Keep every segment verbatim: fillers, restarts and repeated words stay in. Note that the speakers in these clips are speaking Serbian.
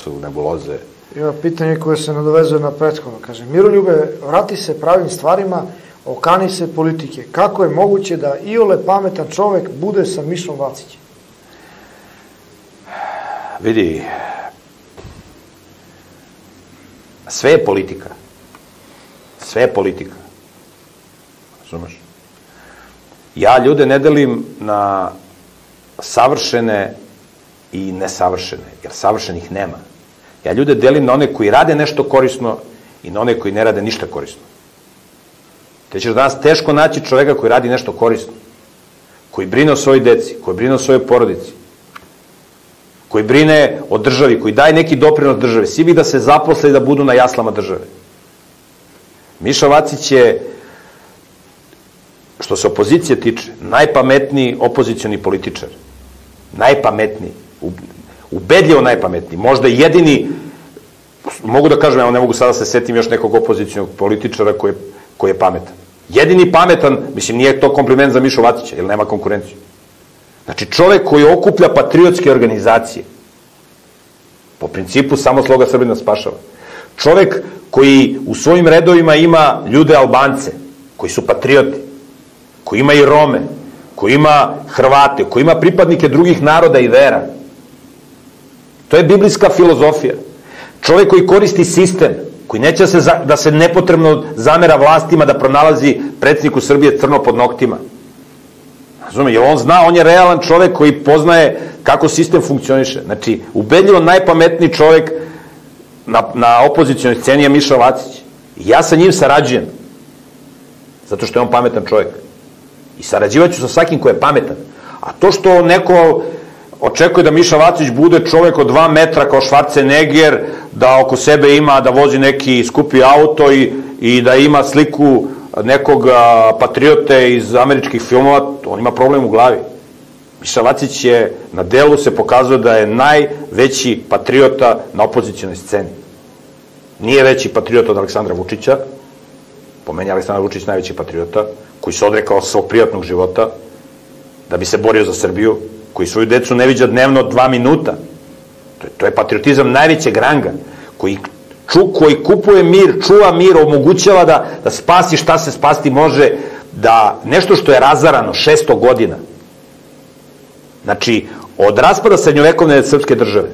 su nebuloze. Ima pitanje koje se nadovezuje na prethodno. Kaže, Miroljube, vrati se pravim stvarima, okani se politike. Kako je moguće da iole pametan čovek bude sa Mišom Vacićem? Vidi, sve je politika. Sve je politika. Razumeš? Ja ljude ne delim na savršene i nesavršene, jer savršenih nema. Ja ljude delim na one koji rade nešto korisno i na one koji ne rade ništa korisno. Te ćeš danas teško naći čoveka koji radi nešto korisno, koji brine o svojoj deci, koji brine o svojoj porodici, koji brine o državi, koji daje neki doprinos države. Svi bi da se zaposle i da budu na jaslama države. Miša Vacić je, što se opozicije tiče, najpametniji opozicioni političar. Najpametniji. Ubedljivo najpametniji. Možda jedini, mogu da kažem, evo ne mogu sada se setim još nekog opozicijonog političara koji je, koji je pametan. Jedini pametan, mislim, nije to kompliment za Mišu Vacića, jer nema konkurenciju. Znači, čovek koji okuplja patriotske organizacije, po principu samo sloga Srbina spašava. Čovek koji u svojim redovima ima ljude Albance, koji su patrioti, koji ima i Rome, koji ima Hrvate, koji ima pripadnike drugih naroda i vera. To je biblijska filozofija. Čovek koji koristi sistem, koji neće da se, da se nepotrebno zamera vlastima, da pronalazi predsjedniku Srbije crno pod noktima. Razume, jer on zna, on je realan čovek koji poznaje kako sistem funkcioniše. Znači, ubedljivo najpametniji čovek na, na opozicijonoj sceni je Miša Vacić. I ja sa njim sarađujem. Zato što je on pametan čovek. I sarađivaću sa svakim ko je pametan. A to što neko očekuje da Miša Vacić bude čovek od dva metra kao Schwarzenegger, da oko sebe ima, da vozi neki skupi auto i, i da ima sliku nekog a, patriote iz američkih filmova, on ima problem u glavi. Miša Vacić je na delu se pokazao da je najveći patriota na opozicijonoj sceni. Nije veći patriota od Aleksandra Vučića, po meni je Aleksandar Vučić najveći patriota, koji se odrekao svog prijatnog života da bi se borio za Srbiju, koji svoju decu ne viđa dnevno dva minuta. To je, to je patriotizam najvećeg ranga, koji, ču, koji kupuje mir, čuva mir, omogućava da, da spasi šta se spasti može, da nešto što je razarano šesto godina, znači od raspada srednjovekovne srpske države,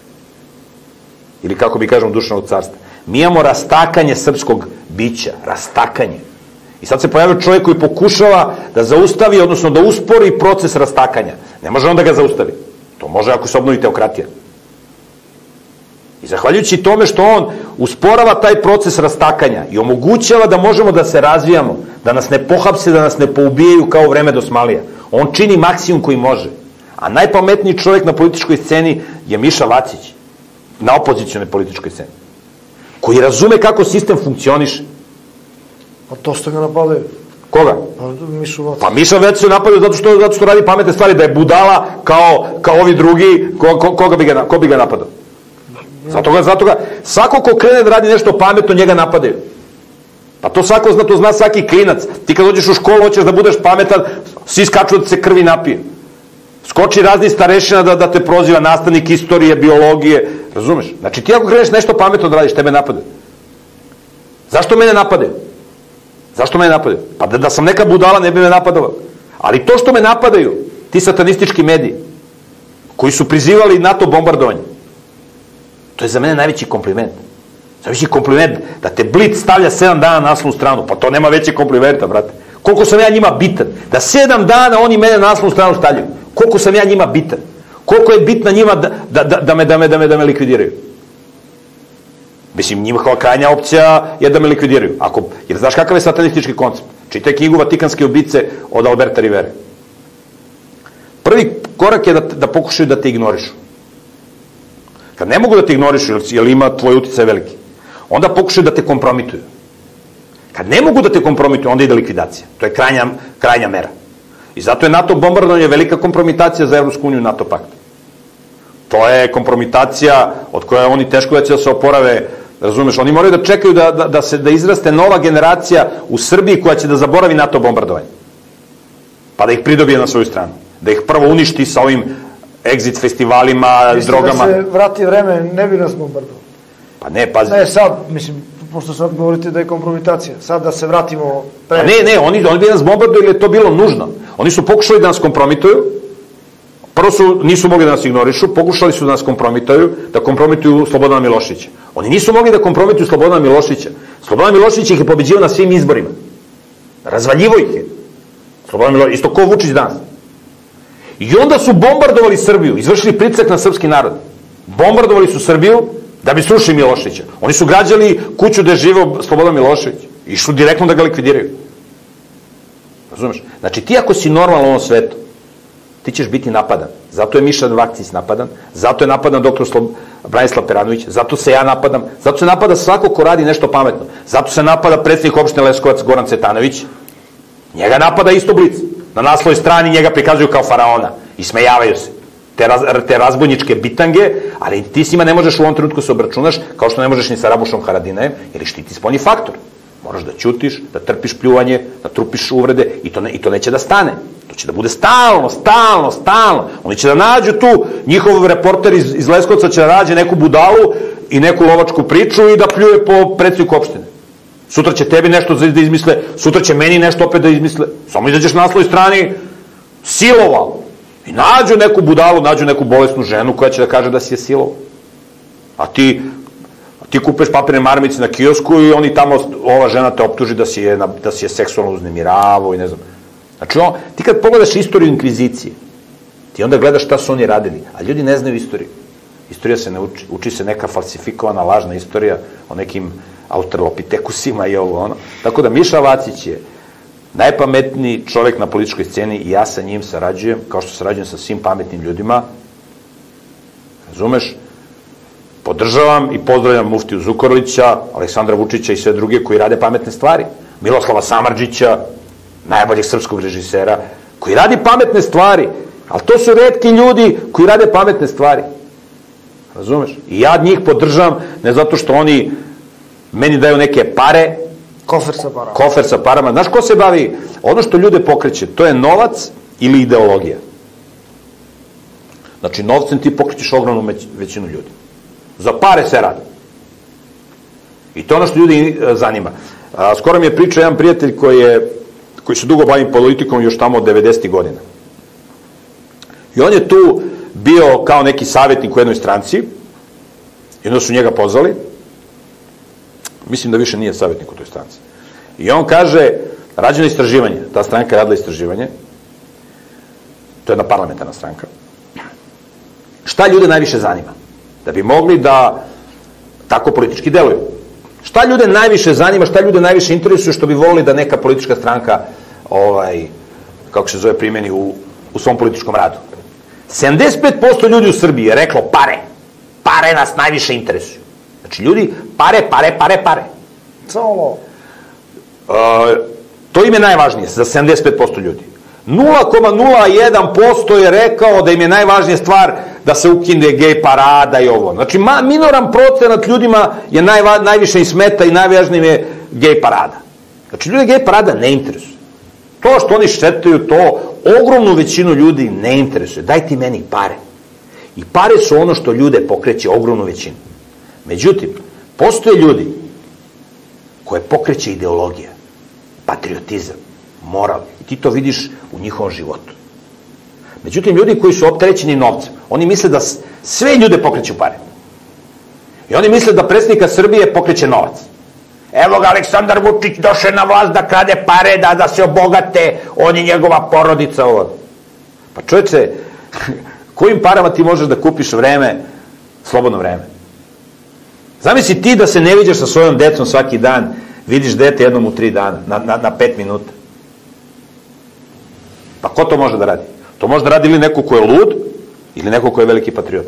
ili kako bi kažemo Dušanog carstva, mi imamo rastakanje srpskog bića, rastakanje. I sad se pojavio čovjek koji pokušava da zaustavi, odnosno da uspori proces rastakanja. Ne može on da ga zaustavi. To može ako se obnovi teokratija. I zahvaljujući tome što on usporava taj proces rastakanja i omogućava da možemo da se razvijamo, da nas ne pohapse, da nas ne poubijaju kao u vreme Dosmalija. On čini maksimum koji može. A najpametniji čovjek na političkoj sceni je Miša Vacić, na opozicijonoj političkoj sceni, koji razume kako sistem funkcioniše. Pa to što ga napadaju. Koga? Pa Mišu Vacić. Pa Miša Vacić se napadaju zato što, zato što radi pametne stvari, da je budala kao, kao ovi drugi, ko, ko, koga bi ga, ko bi ga napadao? Zato ga, zato ga, svako ko krene da radi nešto pametno, njega napadaju. Pa to svako zna, to zna svaki klinac. Ti kad dođeš u školu, hoćeš da budeš pametan, svi skaču da se krvi napije. Skoči razni starešina da, da te proziva, nastavnik istorije, biologije, razumeš? Znači ti ako kreneš nešto pametno da radiš, tebe napadaju. Zašto mene napadaju? Zašto mene napadaju? Pa da, da sam neka budala, ne bi me napadala. Ali to što me napadaju, ti satanistički mediji, koji su prizivali NATO bombardovanje, to je za mene najveći kompliment. Najveći kompliment da te Blic stavlja sedam dana na naslovnu stranu, pa to nema veće komplimenta, brate. Koliko sam ja njima bitan. Da sedam dana oni mene na naslovnu stranu stavljaju. Koliko sam ja njima bitan. Koliko je bitna njima da, da, da, da, me, da, me, da, me, da me likvidiraju. Mislim, njihova krajnja opcija je da me likvidiraju. Ako, jer znaš kakav je satanistički koncept? Čitaj knjigu Vatikanske ubice od Alberta Rivere. Prvi korak je da, da pokušaju da te ignorišu. Kad ne mogu da te ignorišu, jer ima tvoj uticaj veliki, onda pokušaju da te kompromituju. Kad ne mogu da te kompromituju, onda ide likvidacija. To je krajnja, krajnja mera. I zato je NATO bombardovanje velika kompromitacija za Evropsku uniju i NATO pakt. To je kompromitacija od koje oni teško da će da se oporave, razumeš, oni moraju da čekaju da, da, da, se, da izraste nova generacija u Srbiji koja će da zaboravi NATO bombardovanje. Pa da ih pridobije na svoju stranu. Da ih prvo uništi sa ovim exit festivalima, Mislim drogama. da se vrati vreme, ne bi nas bombardovao. Pa ne, pazi. Ne, sad, mislim, pošto sad govorite da je kompromitacija, sad da se vratimo... Pre... Pa ne, ne, oni, oni bi nas bombardovali jer je to bilo nužno. Oni su pokušali da nas kompromituju, prvo su, nisu mogli da nas ignorišu, pokušali su da nas kompromituju, da kompromituju Slobodana Miloševića. Oni nisu mogli da kompromituju Slobodana Miloševića. Slobodan Milošević ih je pobeđivao na svim izborima. Razvaljivo ih je. Slobodan Milošević, isto ko Vučić danas. I onda su bombardovali Srbiju, izvršili pritisak na srpski narod. Bombardovali su Srbiju da bi srušili Miloševića. Oni su građali kuću gde je živeo Slobodan Milošević. Išli direktno da ga likvidiraju. Razumeš? Znači, ti ako si normalan u ovom svetu, ti ćeš biti napadan. Zato je Miša Vakcić napadan, zato je napadan doktor Slob... Branislav Peranović, zato se ja napadam, zato se napada svako ko radi nešto pametno. Zato se napada predsjednik opštine Leskovac Goran Cvetanović. Njega napada isto Blic. Na naslovnoj strani njega prikazuju kao faraona. I smejavaju se. Te, raz, te razbojničke bitange, ali ti s njima ne možeš u ovom trenutku se obračunaš, kao što ne možeš ni sa Rabušom Haradinajem, jer štiti spoljni faktor. Moraš da ćutiš, da trpiš pljuvanje, da trupiš uvrede i to, ne, i to neće da stane. To će da bude stalno, stalno, stalno. Oni će da nađu tu, njihov reporter iz, iz Leskovca će da nađe neku budalu i neku lovačku priču i da pljuje po predsjedniku opštine. Sutra će tebi nešto da izmisle, sutra će meni nešto opet da izmisle. Samo izađeš na naslovnoj strani, silovao. I nađu neku budalu, nađu neku bolesnu ženu koja će da kaže da si je silovao. A ti, a ti kupeš papirne maramice na kiosku i oni tamo, ova žena te optuži da si je, da si je seksualno uznemiravao i ne znam. Znači, on, ti kad pogledaš istoriju inkvizicije, ti onda gledaš šta su oni radili, a ljudi ne znaju istoriju. Istorija se ne uči, uči se neka falsifikovana, lažna istorija o nekim australopithekusima i ovo ono. Tako da Miša Vacić je najpametniji čovek na političkoj sceni i ja sa njim sarađujem, kao što sarađujem sa svim pametnim ljudima. Razumeš? Podržavam i pozdravljam Muftiju Zukorlića, Aleksandra Vučića i sve druge koji rade pametne stvari. Miloslava Samardžića, najboljeg srpskog režisera, koji radi pametne stvari, ali to su retki ljudi koji rade pametne stvari. Razumeš? I ja njih podržavam, ne zato što oni meni daju neke pare, Kofer sa parama. Kofer sa parama. Znaš ko se bavi? Ono što ljude pokreće, to je novac ili ideologija. Znači, novcem ti pokrećeš ogromnu većinu ljudi. Za pare se radi. I to je ono što ljudi zanima. A, skoro mi je pričao jedan prijatelj koji je koji se dugo bavim politikom još tamo od devedesetih godina. I on je tu bio kao neki savjetnik u jednoj stranci i onda su njega pozvali. Mislim da više nije savjetnik u toj stranci. I on kaže, rađeno istraživanje, ta stranka je radila istraživanje, to je jedna parlamentarna stranka, šta ljude najviše zanima? Da bi mogli da tako politički deluju. Šta ljude najviše zanima, šta ljude najviše interesuje, što bi volili da neka politička stranka, ovaj, kako se zove, primeni u, u svom političkom radu? sedamdeset pet posto ljudi u Srbiji je reklo pare. Pare nas najviše interesuju. Znači, ljudi, pare, pare, pare, pare. Samo ovo. Uh, to im je najvažnije, za sedamdeset pet posto ljudi. nula zarez nula jedan posto je rekao da im je najvažnija stvar da se ukine gej parada i ovo. Znači, ma, minoran procenat ljudima je najva, najviše im smeta i najvažnije je gej parada. Znači, ljudi gej parada ne interesuje. To što oni šetaju, to ogromnu većinu ljudi ne interesuje. Daj ti meni pare. I pare su ono što ljude pokreće, ogromnu većinu. Međutim, postoje ljudi koje pokreće ideologija, patriotizam, moral. I ti to vidiš u njihovom životu. Međutim, ljudi koji su opterećeni novcem, oni misle da sve ljude pokreću pare. I oni misle da predsjednika Srbije pokreće novac. Evo ga Aleksandar Vučić došao na vlast da krade pare, da, da se obogate, on i njegova porodica. Ovo. Pa čovječe, kojim parama ti možeš da kupiš vreme, slobodno vreme? Zamisli ti da se ne viđaš sa svojom decom svaki dan, vidiš dete jednom u tri dana, na, na, na pet minuta. Pa ko to može da radi? To može da radi ili neko ko je lud, ili neko ko je veliki patriot.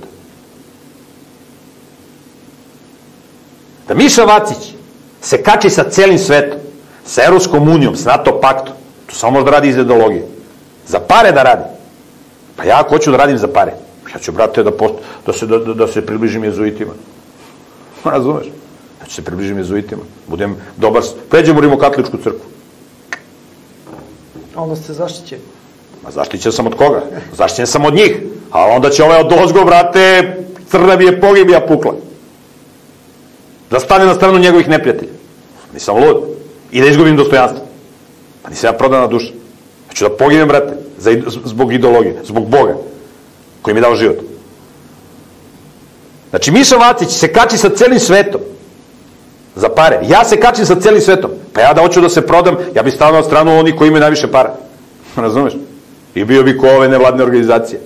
Da Miša Vacić se kači sa celim svetom, sa Evropskom unijom, sa NATO paktom, to samo može da radi iz ideologije. Za pare da radi. Pa ja ako hoću da radim za pare, ja ću, brate, da, post, da, se, da, da se približim jezuitima. Razumeš? Ja ću se približim jezuitima. Budem dobar, pređem u Rimokatoličku crkvu. Onda ste zaštićeni. Ma zaštićen sam od koga? Zaštićen sam od njih. A onda će ovaj od ozgo, brate, crna mi je pogibija pukla. Da stane na stranu njegovih neprijatelja. Nisam lud. I da izgubim dostojanstvo. Pa nisam ja prodana duša. Hoću da pogibim, brate, zbog ideologije, zbog Boga, koji mi je dao život. Znači, Miša Vacić se kači sa celim svetom za pare. Ja se kačim sa celim svetom. Pa ja da hoću da se prodam, ja bi stao na stranu onih koji imaju najviše para. Razumeš? I bio bi ko ove nevladne organizacije.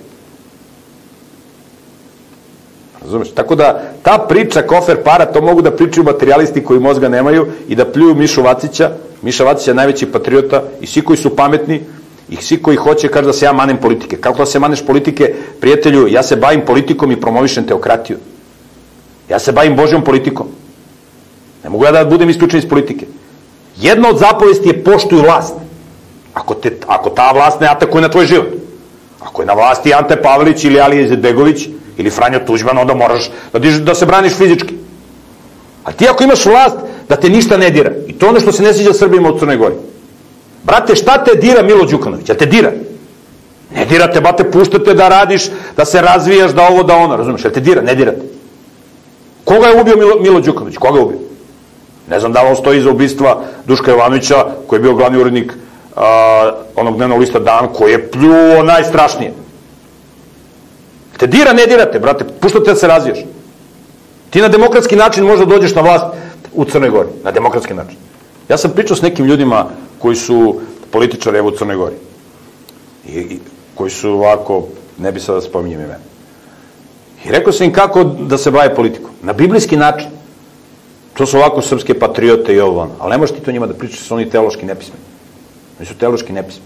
Razumeš? Tako da, ta priča kofer para, to mogu da pričaju materijalisti koji mozga nemaju i da pljuju Mišu Vacića. Miša Vacić je najveći patriota i svi koji su pametni i svi koji hoće kaže da se ja manem politike. Kako da se maneš politike, prijatelju? Ja se bavim politikom i promovišem teokratiju. Ja se bavim Božjom politikom. Ne mogu ja da budem isključen iz politike. Jedna od zapovesti je poštuj vlast. Ako, te, ako ta vlast ne atakuje na tvoj život. Ako je na vlasti Ante Pavelić ili Alija Izetbegović ili Franjo Tuđman, onda moraš da, diž, da se braniš fizički. A ti ako imaš vlast, da te ništa ne dira. I to ono što se ne sviđa Srbima u Crnoj Gori. Brate, šta te dira Milo Đukanović? Ja te dira? Ne dira te, brate, puštate da radiš, da se razvijaš, da ovo, da ono, razumiješ? Ja te dira? Ne dira te. Koga je ubio Milo, Milo Đukanović? Koga je ubio? Ne znam da li on stoji iza ubistva Duška Jovanovića, koji je bio glavni urednik a, onog dnevnog lista Dan, koji je pljuo najstrašnije. Te dira, ne dira te, brate, puštate da se razvijaš. Ti na demokratski način možda dođeš na vlast u Crnoj Gori. Na demokratski način. Ja sam pričao s nekim ljudima koji su političari evo u Crnoj Gori. I, i koji su ovako, ne bi sad da spominjem ime. I rekao sam im kako da se bave politikom. Na biblijski način. To su ovako srpske patriote i ovo ono. Ali ne možeš ti to njima da pričaš, su oni teološki nepismeni. Oni su teološki nepismeni.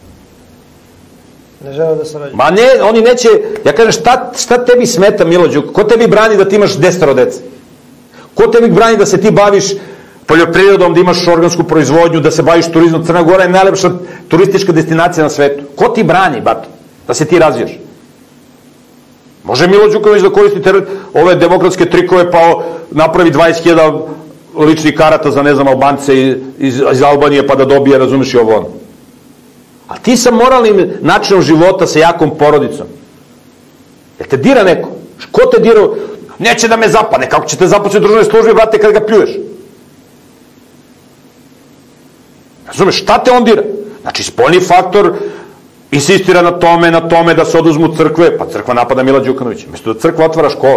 Ne žele da se rađe. Ma ne, oni neće, ja kažem, šta, šta tebi smeta, Milo Đuk? Ko tebi brani da ti imaš desetoro dece? Ko tebi brani da se ti baviš poljoprivredom, da imaš organsku proizvodnju, da se baviš turizmom? Crna Gora je najlepša turistička destinacija na svetu. Ko ti brani, bato, da se ti razvijaš? Može Milo Đukanović da koristi teret, ove demokratske trikove pa napravi dvadeset hiljada ličnih karata za, ne znam, Albance iz, iz, iz Albanije pa da dobije, razumeš, i ovo ono. A ti sa moralnim načinom života, sa jakom porodicom, jel te dira neko? Ko te dira? Neće da me zapadne. Kako će te zaposliti u državnoj službi, brate, kad ga pljuješ? Razumeš, šta te on dira? Znači, spoljni faktor insistira na tome, na tome da se oduzmu crkve, pa crkva napada Mila Đukanovića. Mesto da crkva otvara škole.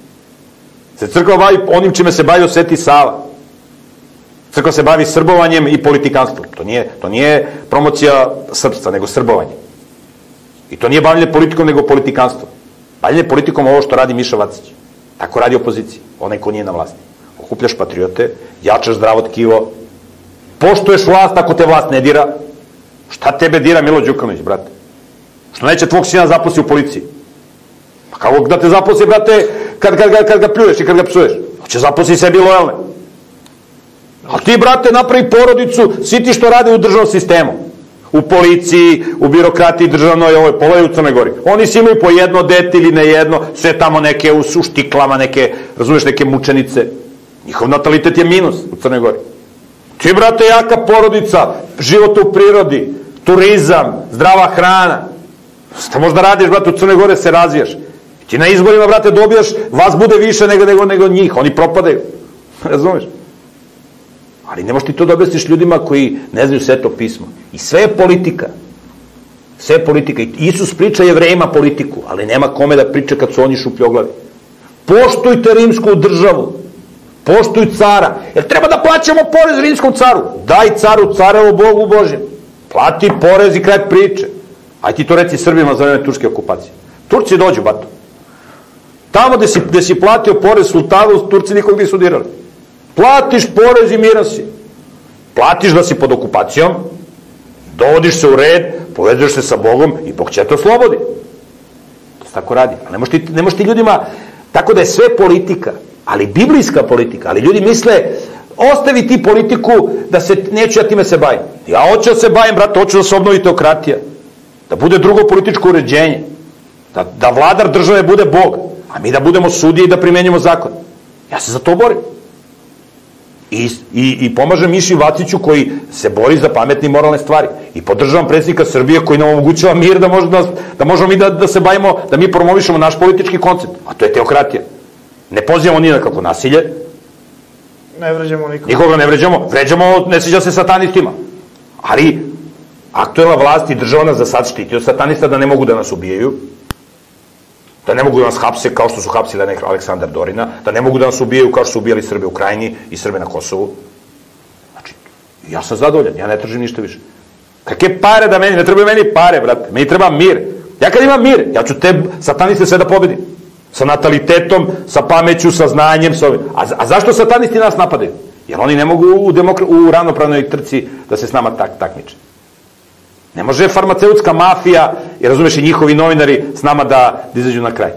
Se crkva bavi onim čime se bavio Sveti Sava. Crkva se bavi srbovanjem i politikanstvom. To nije, to nije promocija srpstva, nego srbovanje. I to nije bavljanje politikom, nego politikanstvom. Bavljanje politikom ovo što radi Miša Vacić. Tako radi opozicija, onaj ko nije na vlasti. Okupljaš patriote, jačaš zdravo tkivo, poštuješ vlast ako te vlast ne dira. Šta tebe dira Milo Đukanović, brate? Što neće tvog sina zaposli u policiji? Pa kako da te zaposli, brate, kad, kad, kad, kad ga pljuješ i kad ga psuješ? Hoće zaposli sebi lojalne. A ti, brate, napravi porodicu, svi ti što rade u državnom sistemu. U policiji, u birokratiji državnoj, ovo je pola u Crnoj Gori. Oni si imaju po jedno dete ili ne jedno, sve tamo neke u štiklama, neke, razumiješ, neke mučenice. Njihov natalitet je minus u Crnoj Gori. Ti, brate, jaka porodica, život u prirodi, turizam, zdrava hrana. Šta možda radiš, brate, u Crnoj Gori se razvijaš. Ti na izborima, brate, dobijaš, vas bude više nego, nego, nego njih, oni propadaju. Razumiješ? Ali ne možeš ti to da objasniš ljudima koji ne znaju Sveto pismo. I sve je politika. Sve je politika. I Isus priča Jevrejima politiku, ali nema kome da priča kad su oni šupljoglavi. Poštujte rimsku državu. Poštuj cara. Jer treba da plaćamo porez rimskom caru. Daj caru, carevo Bogu Božjem. Plati porez i kraj priče. Aj ti to reci Srbima za vreme turske okupacije. Turci dođu, bato. Tamo gde si, gde si platio porez sultanu, Turci nikog nisu dirali. Platiš porez i miran si. Platiš da si pod okupacijom, dovodiš se u red, povezuješ se sa Bogom i Bog će te oslobodi. To se tako radi. Ne možeš ti, ne možeš ti ljudima, tako da je sve politika, ali biblijska politika, ali ljudi misle, ostavi ti politiku da se, neću ja time se bavim. Ja hoću da se bavim, brate, hoću da se obnovi teokratija. Da bude drugo političko uređenje. Da, da vladar države bude Bog, a mi da budemo sudije i da primenjamo zakon. Ja se za to borim. I, i, i pomažem Miši Vaciću koji se bori za pametne i moralne stvari. I podržavam predsjednika Srbije koji nam omogućava mir da, može da, da možemo mi da, da se bavimo, da mi promovišemo naš politički koncept. A to je teokratija. Ne pozivamo ni na kakvo nasilje. Ne vređamo nikoga. Nikoga ne vređamo. Vređamo, ne sviđa se satanistima. Ali aktuelna vlast i država nas za sad štiti od satanista da ne mogu da nas ubijaju, da ne mogu da nas hapse kao što su hapsili Aleksandar Dorina, da ne mogu da nas ubijaju kao što su ubijali Srbe u Krajini i Srbe na Kosovu. Znači, ja sam zadovoljan, ja ne tražim ništa više. Kakve pare da meni, ne trebaju meni pare, brate, meni treba mir. Ja kad imam mir, ja ću te sataniste sve da pobedim. Sa natalitetom, sa pameću, sa znanjem, sa ovim. A, a zašto satanisti nas napadaju? Jer oni ne mogu u, demokra... u ravnopravnoj trci da se s nama tak, takmiče. Ne može farmaceutska mafija, jer razumeš i njihovi novinari s nama da, da izađu na kraj.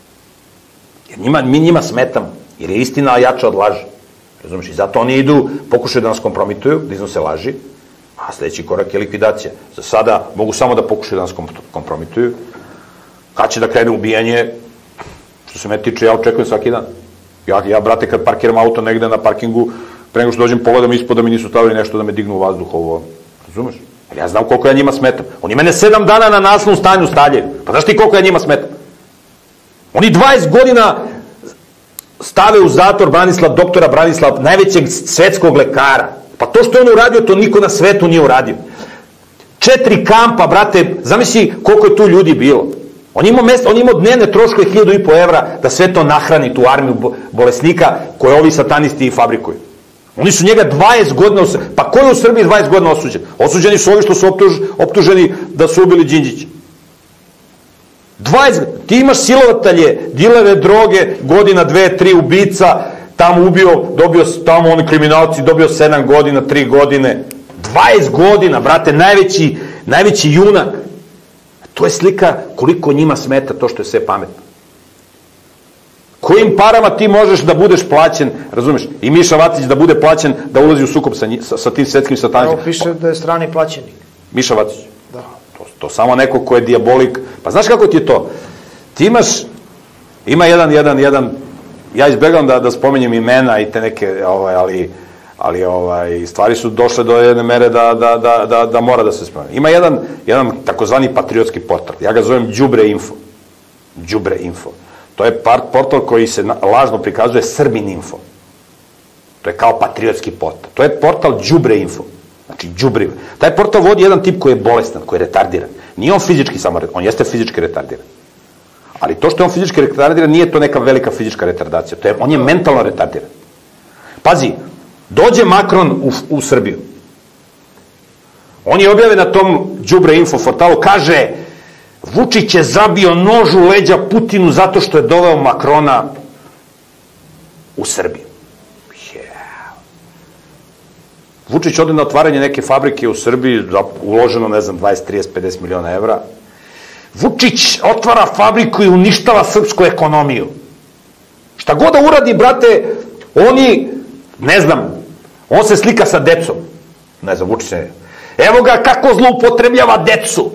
Jer njima, mi njima smetamo, jer je istina jača od laži. Razumeš, i zato oni idu, pokušaju da nas kompromituju, da iznose laži, a sledeći korak je likvidacija. Za sada mogu samo da pokušaju da nas kompromituju. Kad će da krene ubijanje, što se me tiče, ja očekujem svaki dan. Ja, ja brate, kad parkiram auto negde na parkingu, pre nego što dođem, pogledam ispod da mi nisu stavili nešto da me dignu u vazduh ovo. Razumeš? Ja znam koliko ja njima smetam. Oni mene sedam dana na naslovnom stanju stavljaju. Pa znaš ti koliko ja njima smetam? Oni dvadeset godina stave u zatvor Branislav, doktora Branislav, najvećeg svetskog lekara. Pa to što je on uradio, to niko na svetu nije uradio. Četiri kampa, brate, zamisli koliko je tu ljudi bilo. On ima, mest, on ima dnevne troškove hiljadu i po evra da sve to nahrani, tu armiju bolesnika koje ovi satanisti fabrikuju. Oni su njega dvadeset godina, pa ko je u Srbiji dvadeset godina osuđen? Osuđeni su ovi što su optuž, optuženi da su ubili Đinđića. dvadeset, ti imaš silovatelje, dilere droge, godina, dve, tri, ubica, tamo ubio, dobio, tamo oni kriminalci, dobio sedam godina, tri godine. dvadeset godina, brate, najveći, najveći junak. To je slika koliko njima smeta to što je sve pametno. Kojim parama ti možeš da budeš plaćen, razumeš, i Miša Vacić da bude plaćen da ulazi u sukob sa, sa, sa tim svetskim satanistima. Evo piše da je strani plaćenik. Miša Vacić? Da. To, to samo neko ko je dijabolik. Pa znaš kako ti je to? Ti imaš, ima jedan, jedan, jedan, ja izbegam da, da spomenjem imena i te neke, ovaj, ali, ali ovaj, stvari su došle do jedne mere da, da, da, da, da mora da se spomene. Ima jedan, jedan takozvani patriotski portal, ja ga zovem Đubre info. Đubre info. To je portal koji se lažno prikazuje Srbin info. To je kao patriotski portal. To je portal Đubre info. Znači, đubriv. Taj portal vodi jedan tip koji je bolestan, koji je retardiran. Nije on fizički samo, on jeste fizički retardiran. Ali to što je on fizički retardiran nije to neka velika fizička retardacija. To je, on je mentalno retardiran. Pazi, dođe Makron u, u Srbiju. On je objavio na tom Đubre info portalu, kaže Vučić je zabio nož u leđa Putinu zato što je doveo Makrona u Srbiju. Yeah. Vučić ode na otvaranje neke fabrike u Srbiji, uloženo, ne znam, dvadeset, trideset, pedeset miliona evra. Vučić otvara fabriku i uništava srpsku ekonomiju. Šta god da uradi, brate, oni, ne znam, on se slika sa decom. Ne znam, Vučić ne. Evo ga kako zloupotrebljava decu.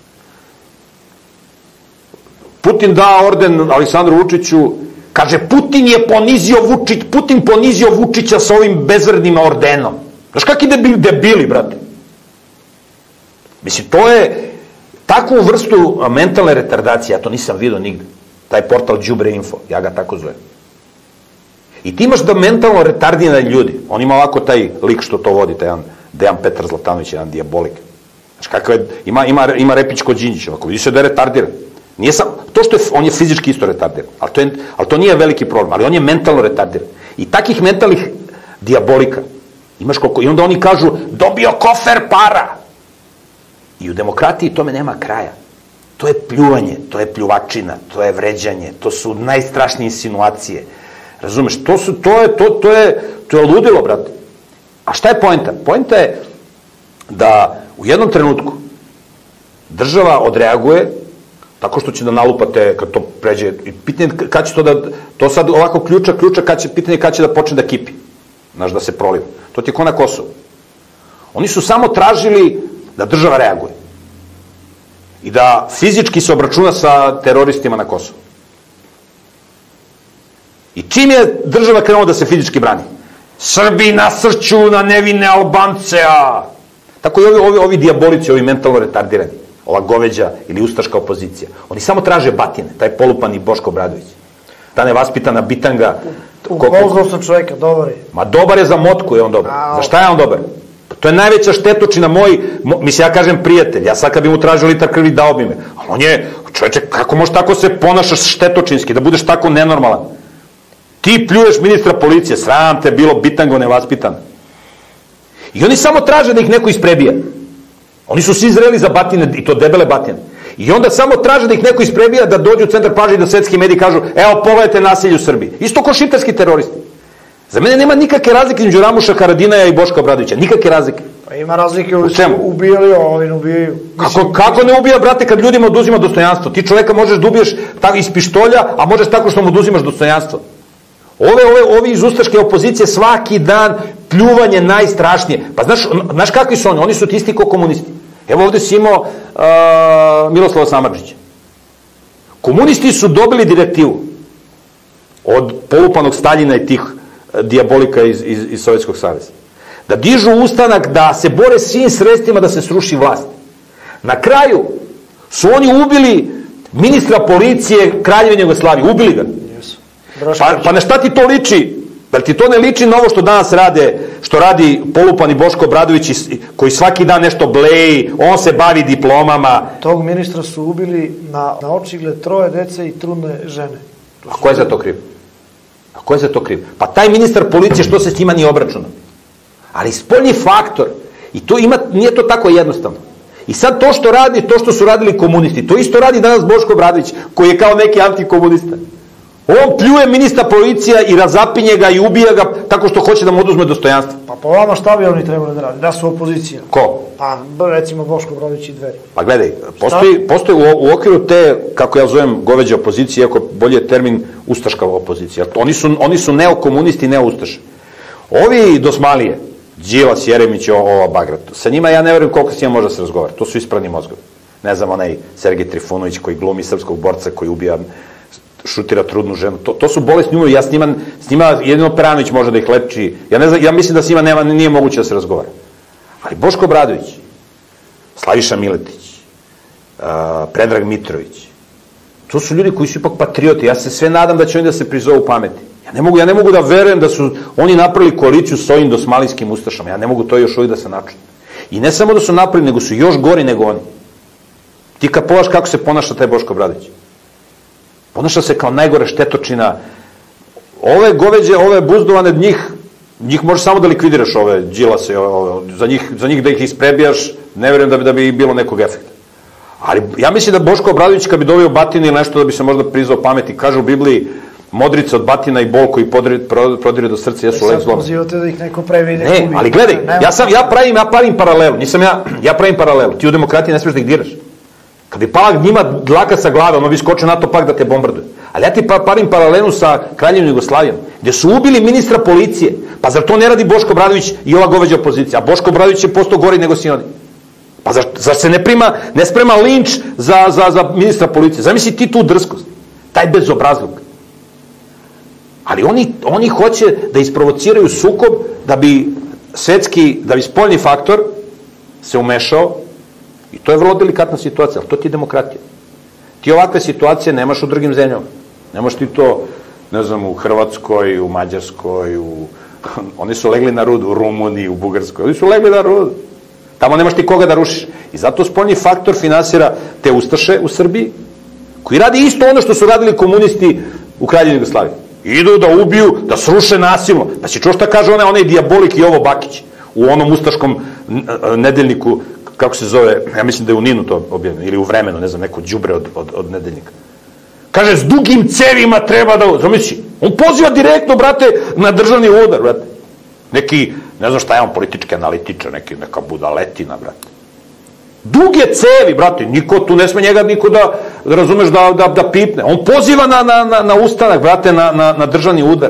Putin da orden Aleksandru Vučiću, kaže, Putin je ponizio Vučić, Putin ponizio Vučića sa ovim bezvrednim ordenom. Znaš kakvi debili, debili, brate? Mislim, to je takvu vrstu mentalne retardacije, ja to nisam vidio nigde. Taj portal Đubre info, ja ga tako zovem. I ti imaš da mentalno retardirani ljudi, on ima ovako taj lik što to vodi, taj Dejan Petar Zlatanović, jedan dijabolik. Znaš, kakav je, ima, ima, ima repić kod Đinđića, ovako, vidi se da je retardiran. Nije sam, to što je, on je fizički isto retardiran, ali to, je, ali to nije veliki problem, ali on je mentalno retardiran. I takih mentalnih dijabolika imaš koliko, i onda oni kažu, dobio kofer para. I u demokratiji tome nema kraja. To je pljuvanje, to je pljuvačina, to je vređanje, to su najstrašnije insinuacije. Razumeš, to, su, to, je, to, to, je, to je ludilo, brate. A šta je poenta? Poenta je da u jednom trenutku država odreaguje tako što će da nalupate kad to pređe, i pitanje kad će to da, to sad ovako ključa, ključa, kad će, pitanje kad će da počne da kipi, znaš, da se proliva. To ti je ko na Kosovu. Oni su samo tražili da država reaguje i da fizički se obračuna sa teroristima na Kosovu. I čim je država krenula da se fizički brani, Srbi nasrću na nevine Albance, a... Tako i ovi, ovi, ovi dijabolici, ovi mentalno retardirani, ova goveđa ili ustaška opozicija. Oni samo traže batine, taj polupani Boško Obradović. Ta nevaspitana bitanga... Upoznao sam čovjeka, dobar je. Ma dobar je za motku, je on dobar. Za šta je on dobar? To je najveća štetočina moj, mislim, ja kažem prijatelj, ja sad kad bi mu tražio litar krvi, dao bi me. Ali on je, čovječe, kako možeš tako se ponašaš štetočinski, da budeš tako nenormalan? Ti pljuješ ministra policije, sram te bilo bitango nevaspitan. I oni samo traže da ih neko isprebija. Oni su svi zreli za batine, i to debele batine. I onda samo traže da ih neko isprebija, da dođu u centar pažnje i da svetski mediji kažu, evo, pogledajte nasilje u Srbiji. Isto ko šiptarski teroristi. Za mene nema nikakve razlike između Ramuša Haradinaja i Boška Obradovića. Nikakve razlike. Pa ima razlike, ovi su ubijali, a ovi ne ubijaju. Kako, kako ne ubija, brate, kad ljudima oduzima dostojanstvo? Ti čoveka možeš da ubiješ iz pištolja, a možeš tako što mu oduzimaš dostojanstvo. Ove, ove, ovi iz ustaške opozicije svaki dan pljuvanje najstrašnije. Pa znaš, znaš kakvi su oni? Oni su isti kao komunisti. Evo ovde si imao uh, Miroslava Samardžića. Komunisti su dobili direktivu od polupanog Staljina i tih dijabolika iz, iz, iz Sovjetskog saveza. Da dižu ustanak, da se bore svim sredstvima da se sruši vlast. Na kraju su oni ubili ministra policije Kraljevine Jugoslavije. Ubili ga. Pa, pa na šta ti to liči? Da li ti to ne liči na ovo što danas rade, što radi polupani Boško Obradović, koji svaki dan nešto bleji, on se bavi diplomama. Tog ministra su ubili na, na očigled troje dece i trudne žene. A ko je za to kriv? A ko je za to kriv? Pa taj ministar policije, što se s njima nije obračunao? Ali spoljni faktor, i to ima, nije to tako jednostavno. I sad to što radi, to što su radili komunisti, to isto radi danas Boško Obradović, koji je kao neki antikomunista. On pljuje ministra policija i razapinje ga i ubija ga tako što hoće da mu oduzme dostojanstvo. Pa po vama šta bi oni trebali da radi? Da su opozicija. Ko? Pa recimo Boško Obradović i Dveri. Pa gledaj, postoji, postoji u, u okviru te, kako ja zovem, goveđe opozicije, iako bolje je termin ustaška opozicija. Oni su, oni su neokomunisti i neoustaše. Ovi dosmalije, Đilas, Jeremić, ova Bagrat, sa njima ja ne verujem koliko s njima može da se razgovara. To su ispravni mozgovi. Ne znam, onaj Sergej Trifunović koji glumi srpskog borca, koji ubija, šutira trudnu ženu. To, to su bolesni umovi. Ja s njima, s njima jedino Peranović može da ih leči. Ja, ne znam, ja mislim da s njima nema, nije moguće da se razgovara. Ali Boško Obradović, Slaviša Miletić, uh, Predrag Mitrović, to su ljudi koji su ipak patrioti. Ja se sve nadam da će oni da se prizovu pameti. Ja ne mogu, ja ne mogu da verujem da su oni napravili koaliciju s ovim dosmalijskim ustašama. Ja ne mogu to još uvijek da se načutim. I ne samo da su napravili, nego su još gori nego oni. Ti kad pogledaš kako se ponaša taj Boško Obradović. Ponaša se kao najgore štetočina. Ove goveđe, ove buzdovane, njih, njih možeš samo da likvidiraš, ove Đilase, ove, za, njih, za njih da ih isprebijaš, ne verujem da bi, da bi bilo nekog efekta. Ali ja mislim da Boško Obradović kad bi doveo batine ili nešto da bi se možda prizao pameti, kaže u Bibliji, modrica od batina i bol koji prodire do srca jesu lek zlom. Sad pozivate da ih neko pravi neko ne, ubije. ali gledaj, ja, sam, ja, pravim, ja pravim paralelu, nisam ja, ja pravim paralelu, ti u demokratiji ne smiješ da ih diraš. Kad bi pala njima dlaka sa glave, ono bi skočio na to pak da te bombarduje. Ali ja ti parim paralelu sa Kraljevinom Jugoslavijom, gde su ubili ministra policije. Pa zar to ne radi Boško Obradović i ova goveđa opozicija? A Boško Obradović je postao gori nego svi oni. Pa zar, zar se ne prima, ne sprema linč za, za, za ministra policije? Zamisli ti tu drskost, taj bezobrazluk. Ali oni, oni hoće da isprovociraju sukob da bi svetski, da bi spoljni faktor se umešao. I to je vrlo delikatna situacija, ali to ti je demokratija. Ti ovakve situacije nemaš u drugim zemljama. Nemaš ti to, ne znam, u Hrvatskoj, u Mađarskoj, u... oni su legli na rud, u Rumuniji, u Bugarskoj, oni su legli na rud. Tamo nemaš ti koga da rušiš. I zato spoljni faktor finansira te ustaše u Srbiji, koji radi isto ono što su radili komunisti u Kraljevini Jugoslaviji. Idu da ubiju, da sruše nasilno. Da si čuo šta kaže onaj, onaj dijabolik Jovo Bakić u onom ustaškom nedeljniku, kako se zove, ja mislim da je u Ninu to objavljeno, ili u Vremenu, ne znam, neko đubre od, od, od nedeljnika. Kaže, s dugim cevima treba da... Zamisli, on poziva direktno, brate, na državni udar, brate. Neki, ne znam šta je on, politički analitičar, neki, neka budaletina, brate. Duge cevi, brate, niko tu ne sme njega niko da, da razumeš, da, da, da pipne. On poziva na, na, na, na ustanak, brate, na, na, na državni udar.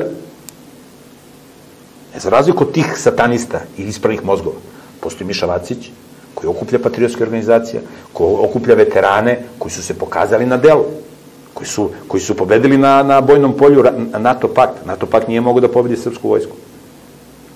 E, za razliku od tih satanista i ispravnih mozgova, postoji Miša Vacić, koji okuplja patriotske organizacije, koji okuplja veterane, koji su se pokazali na delu, koji su, koji su pobedili na, na bojnom polju NATO pakt. NATO pakt nije mogao da pobedi srpsku vojsku.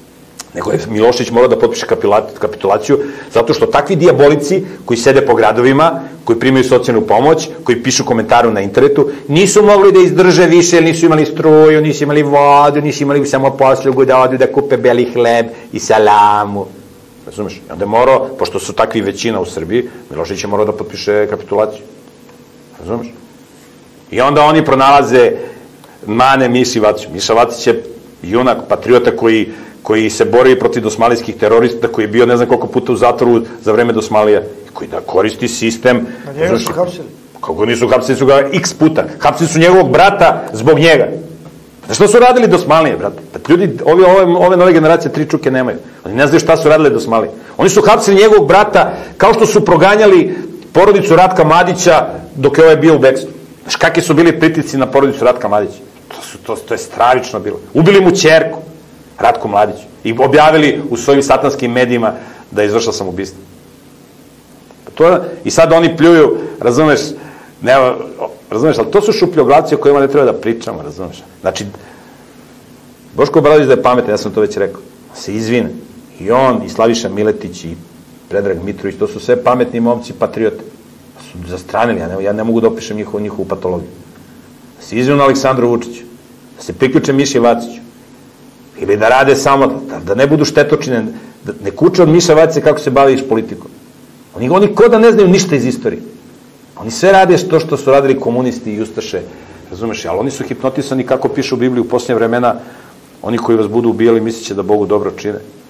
nego je Milošević morao da potpiše kapitulaciju, zato što takvi dijabolici koji sede po gradovima, koji primaju socijalnu pomoć, koji pišu komentaru na internetu, nisu mogli da izdrže više, jer nisu imali struju, nisu imali vodu, nisu imali samo poslugu da odu da kupe beli hleb i salamu. Razumeš? I onda je morao, pošto su takvi većina u Srbiji, Milošević je morao da potpiše kapitulaciju. Razumeš? I onda oni pronalaze mane Miši Vaciću. Miša Vacić je junak, patriota koji koji se bori protiv dosmalijskih terorista, koji je bio ne znam koliko puta u zatvoru za vreme Dosmalija, koji da koristi sistem... A njega su hapsili? Kako nisu hapsili, su ga x puta. Hapsili su njegovog brata zbog njega. Znaš što su radili Dosmalije, brate? Ljudi, ove, ove, ove nove generacije tri čuke nemaju. Oni ne znaju šta su radili Dosmalije. Oni su hapsili njegovog brata kao što su proganjali porodicu Ratka Mladića dok je ovaj bio u bekstvu. Znaš kakvi su bili pritisci na porodicu Ratka Mladića? To, su, to, to je stravično bilo. Ubili mu ćerku. Ratko Mladić. I objavili u svojim satanskim medijima da je izvršao samoubistvo. To, I sad oni pljuju, razumeš, ne, razumeš, ali to su šupljoglavci o kojima ne treba da pričamo, razumeš. Znači, Boško Obradović da je pametan, ja sam to već rekao, se izvine. I on, i Slaviša Miletić, i Predrag Mitrović, to su sve pametni momci patriote. Su zastranili, ja ne, ja ne mogu da opišem njihovu, njihovu patologiju. Da se izvinu Aleksandru Vučiću, da se priključe Miši Vaciću, ili da rade samo, da, da ne budu štetočine, da ne kuče od Miša Vacića kako se baviš politikom. Oni, oni ko da ne znaju ništa iz istorije. Oni sve rade to što su radili komunisti i ustaše, razumeš, ali oni su hipnotisani kako pišu u Bibliji u posljednje vremena, oni koji vas budu ubijali misliće da Bogu dobro čine.